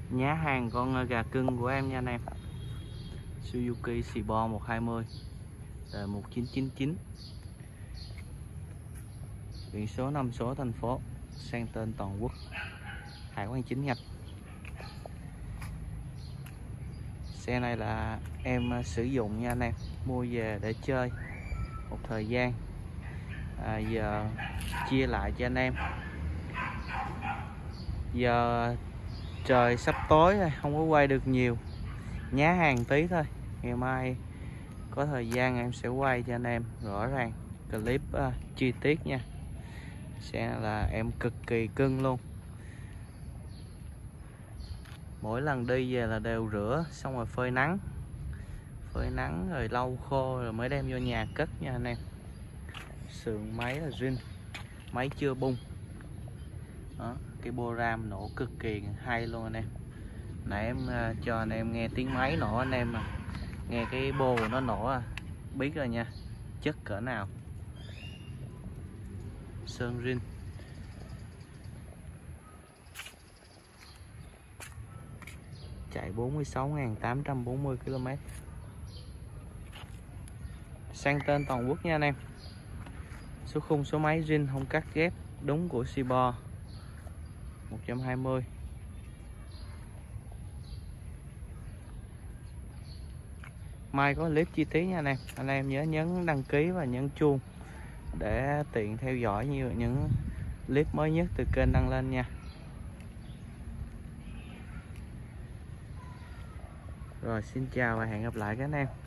Nhá hàng con gà cưng của em nha anh em. Suzuki Cibo 120 đời 1999, biển số 5 số thành phố, sang tên toàn quốc, hải quan chính ngạch. Xe này là em sử dụng nha anh em, mua về để chơi một thời gian, giờ chia lại cho anh em. Giờ trời sắp tối rồi, không có quay được nhiều, nhá hàng tí thôi. Ngày mai có thời gian em sẽ quay cho anh em rõ ràng clip chi tiết nha. Xe là em cực kỳ cưng luôn. Mỗi lần đi về là đều rửa xong rồi phơi nắng rồi lau khô rồi mới đem vô nhà cất nha anh em. Sườn máy là zin, máy chưa bung đó, cái bo ram nổ cực kỳ hay luôn anh em. Nãy em cho anh em nghe tiếng máy nổ, anh em mà nghe cái bô nó nổ biết rồi nha, chất cỡ nào. Sơn zin, chạy 46.840 km, sang tên toàn quốc nha anh em. Số khung số máy zin, không cắt ghép, đúng của Cibo 120. Mai có clip chi tiết nha anh em nhớ nhấn đăng ký và nhấn chuông để tiện theo dõi những clip mới nhất từ kênh đăng lên nha. Rồi xin chào và hẹn gặp lại các anh em.